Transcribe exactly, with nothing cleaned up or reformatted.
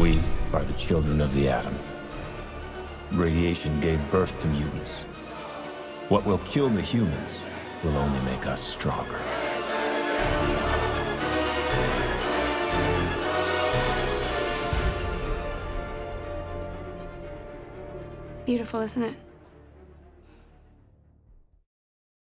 We are the children of the atom. Radiation gave birth to mutants. What will kill the humans will only make us stronger. Beautiful, isn't it?